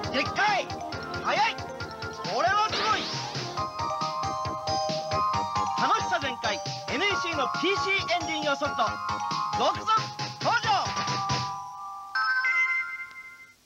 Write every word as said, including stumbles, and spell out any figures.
でっかい、速い、これはすごい。楽しさ全開 エヌイーシー の ピーシー エンジン用ソフト、続々